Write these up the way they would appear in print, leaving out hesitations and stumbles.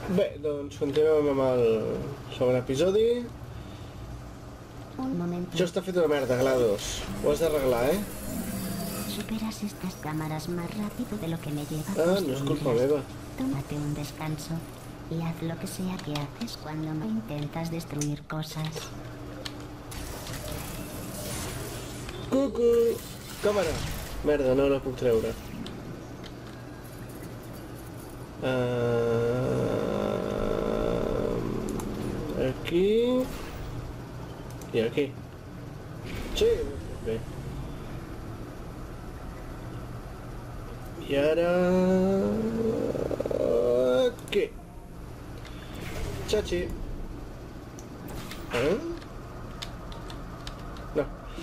Bé, doncs continuem amb el segon episodi. Un momento. Això està fet una merda, GLaDOS. Ho has d'arreglar, Superas estas cámaras más rápido de lo que me lleva. Ah, no és culpa meva. Tómate un descanso y haz lo que sea que haces cuando me intentas destruir cosas. Cucu! Càmera! Merda, no la puc treure. Aquí... I aquí. Sí, bé. I ara... Aquí. Chachi. No.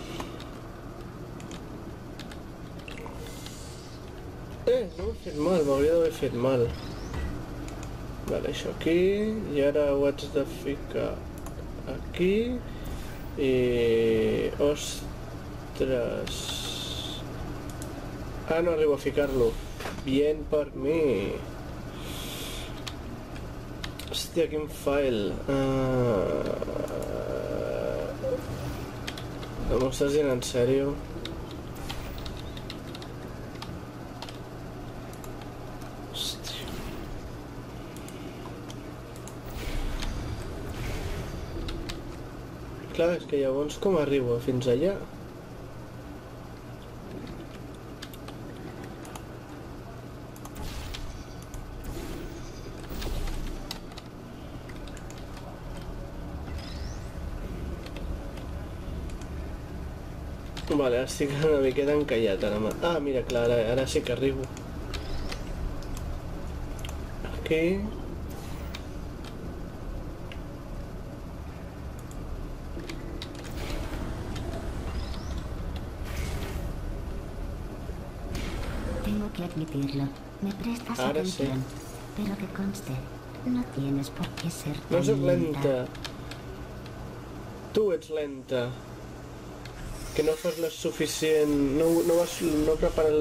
No m'he fet mal, m'hauria d'haver fet mal. Vale, això aquí. I ara ho haig de ficar aquí. I... Ostres... Ah, no arribo a ficar-lo. Bien per mi. Hòstia, quin fail. M'ho estàs dient en sèrio? Hòstia. Clar, és que llavors com arribo fins allà? Vale, ara estic una miqueta encallat ara. Ah, mira, clar, ara sí que arribo. Aquí. Tengo que admitirlo. Me prestas Ahora atención. sí. Pero que conste, no tienes por qué ser No tan soc lenta. Tu ets lenta. Que no fas les suficient... No prepares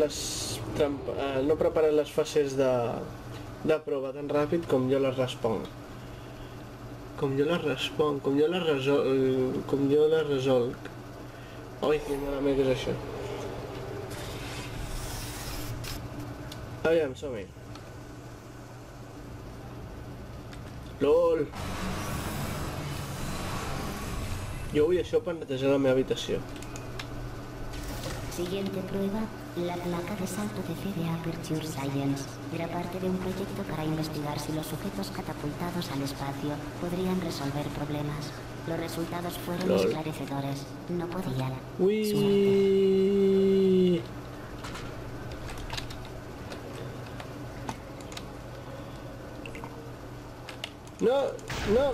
les fases de prova tan ràpid com jo les responc. Com jo les resolc. Oi, que malament que és això. Aviam, som-hi. LOL! Jo vull això per netejar la meva habitació. Siguiente prueba, la placa de salto de fe de Aperture Science. Era parte de un proyecto para investigar si los sujetos catapultados al espacio podrían resolver problemas. Los resultados fueron esclarecedores. No podían. Uiii. No, no.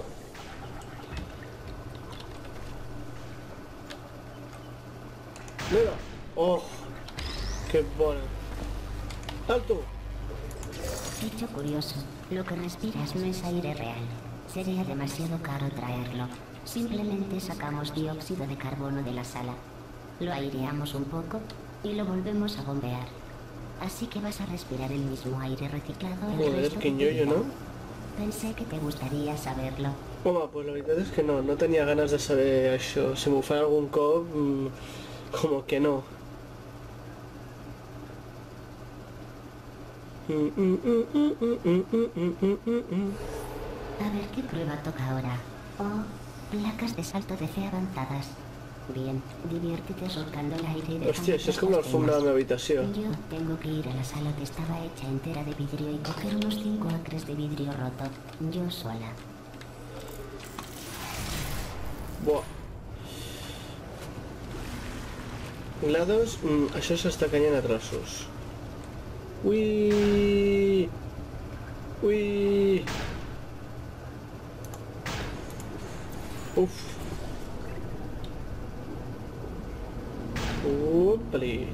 Mira. Oh, qué bona. ¡Alto! Hecho curioso, lo que respiras no es aire real. Sería demasiado caro traerlo. Simplemente sacamos dióxido de carbono de la sala. Lo aireamos un poco y lo volvemos a bombear. Así que vas a respirar el mismo aire reciclado el resto de tu vida. ¿no? Pensé que te gustaría saberlo. Home, pues la veritat és que no tenia ganes de saber això. Si m'ho fan algun cop, com que no. A ver qué prueba toca ahora. Oh, placas de salto de fe avanzadas. Bien, diviértete solcando el aire y Hòstia, això és com l'alfombra de la meva habitació. Yo tengo que ir a la sala que estaba hecha entera de vidrio y coger unos 5 acres de vidrio roto. Yo sola. Buah. GLaDOS, això s'està canyant a trossos. Ui! Ui! Uf! Upli!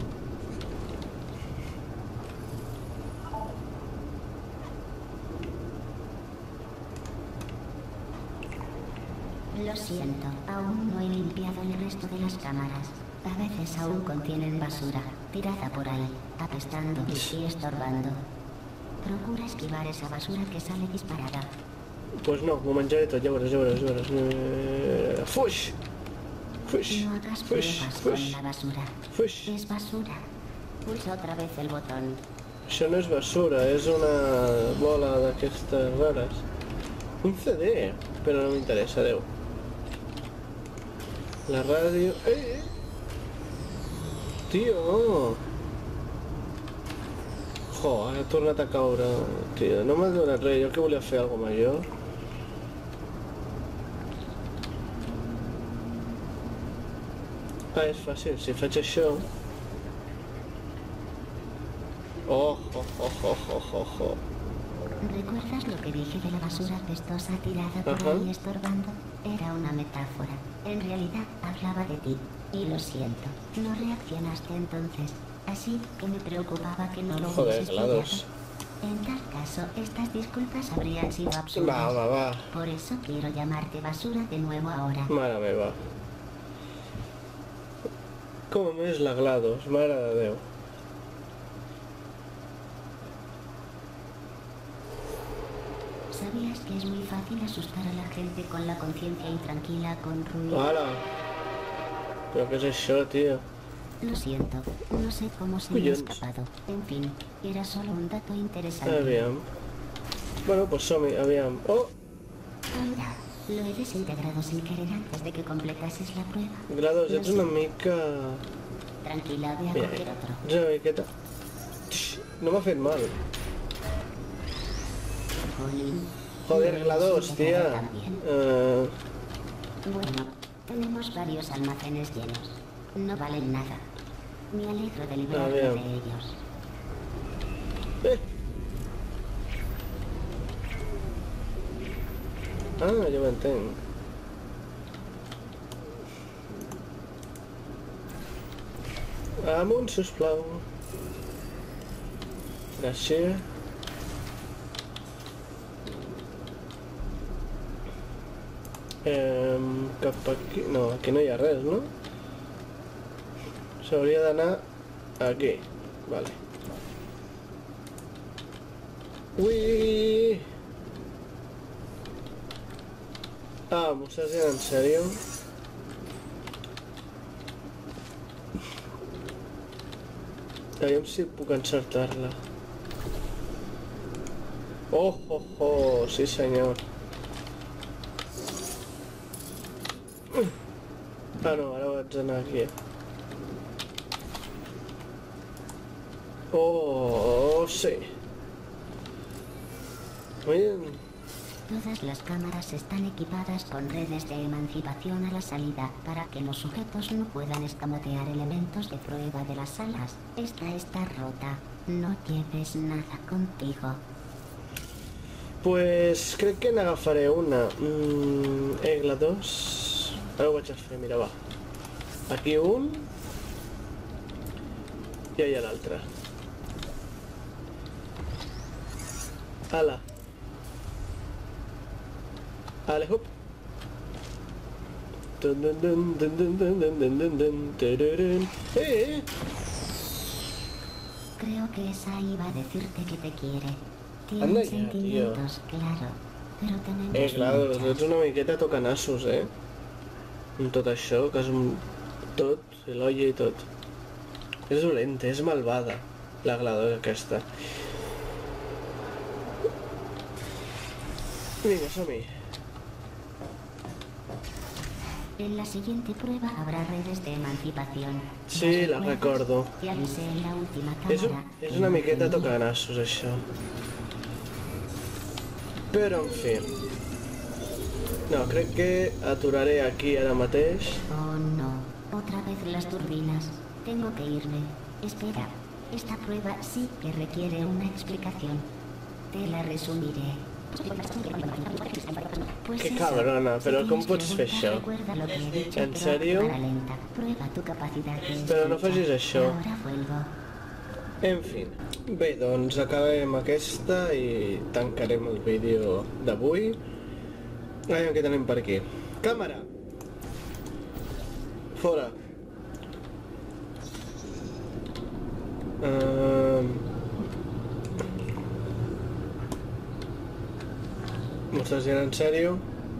Lo siento, aún no he limpiado el resto de las cámaras. A veces aún contienen basura, tirada por ahí, apestando y estorbando. Procura esquivar esa basura que sale disparada. Pues no, m'ho menjaré tot, ja veuràs, ja veuràs, ja veuràs. Fuix! Fuix! No hagas Fuix! pruebas Fuix! con la basura. Fuix! Es basura. Pulsa otra vez el botón. Això no és basura, és una bola d'aquestes rares. Un CD, però no m'interessa, adeu. La ràdio... Tio! Jo, ha tornat a caure. Tio, no m'ha donat res, jo que volia fer alguna major. Ah, és fàcil, si faig això... Oh, oh, oh, oh, oh, oh, oh. ¿Recuerdas lo que dije de la basura apestosa tirada por Ajá. ahí estorbando? Era una metáfora. En realidad hablaba de ti. Y lo siento. No reaccionaste entonces. Así que me preocupaba que no lo Joder, hubieses GLaDOS. pillado. En tal caso, estas disculpas habrían sido absurdas. Va, va, va. Por eso quiero llamarte basura de nuevo ahora. Mare meva. Com és la GLaDOS, mare de Déu. ¿Sabías que es muy fácil asustar a la gente con la conciencia intranquila con ruido? Ara! Però què és això, tio? Lo siento, no sé cómo se me ha Collons. escapado. En fin, era solo un dato interesante. Aviam. Bueno, pues som-hi, aviam. Oh! Anda, lo he desintegrado sin querer antes de que completases la prueba. GLaDOS, ets una mica... Tranquila, ve a Mira, coger otro. ets una miqueta... Tx, no m'ha fet mal. Jolín. Joder, Lo he GLaDOS, tía. desintegrado también. Bueno, tenemos varios almacenes llenos. No valen nada. Me alegro de librarme bien. de ellos. Ah, ja ho entenc. Amunt, sisplau. Gràcies. Cap aquí... No, aquí no hi ha res, no? S'hauria d'anar aquí. Vale. Ui! Ah, m'ho estàs dient en sèrio? Aviam si puc encertar-la. Oh, oh, oh, sí senyor. Ah no, ara vaig anar aquí. Oh, sí. Miren. Todas las cámaras están equipadas con redes de emancipación a la salida para que los sujetos no puedan escamotear elementos de prueba de las salas. Esta está rota. No lleves nada contigo. Pues crec que n'agafaré una. GLaDOS. Ara ho vaig a fer, mira, va. Aquí un. I allà l'altre. Ala. Ale, hop. Dun dun dun dun dun dun dun dun dun dun tururun. Creo que esa iba a decirte que te quiere. Anda Tiene ya, sentimientos, claro. Pero tenemos Claro, muchos. ets una miqueta tocanassos, Amb tot això, que és tot, l'olla i tot. És dolenta, és malvada, la GLaDOS aquesta. Vinga, som-hi. En la siguiente prueba habrá redes de emancipación. Sí, ¿Las la recuerdas? recordo. Te avisé en la última És cámara. és una miqueta tocanassos, això. Però, en fi. No, crec que aturaré aquí ara mateix. Oh no, otra vez las turbinas. Tengo que irme. Espera, esta prueba sí que requiere una explicación. Te la resumiré. Pues Que eso, cabrona, si però com tienes pots fer preguntas, això? recuerda lo que he dicho, En pero sèrio? a cámara lenta. Prueba tu capacidad de Però no escucha. facis això. Ahora vuelvo. En fi. Bé, doncs acabem aquesta i tancarem el vídeo d'avui. Aviam què tenim per aquí. Càmera! Fora! M'ho estàs dient en sèrio?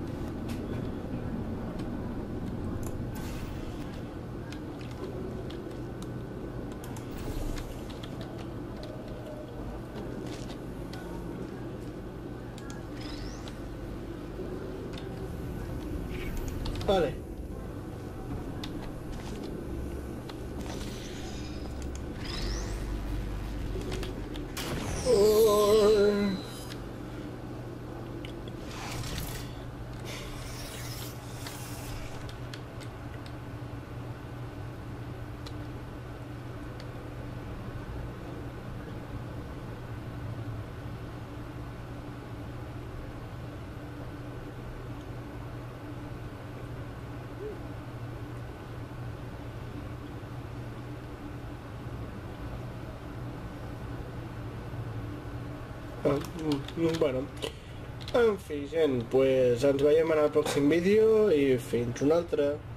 Vale. Bueno, en fi, gent, pues ens veiem en el pròxim vídeo i fins un altre.